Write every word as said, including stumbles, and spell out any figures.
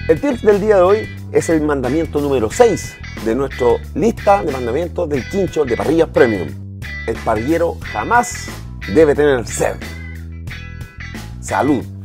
El tips del día de hoy es el mandamiento número seis de nuestra lista de mandamientos del quincho de parrillas premium. El parrillero jamás debe tener sed. Salud.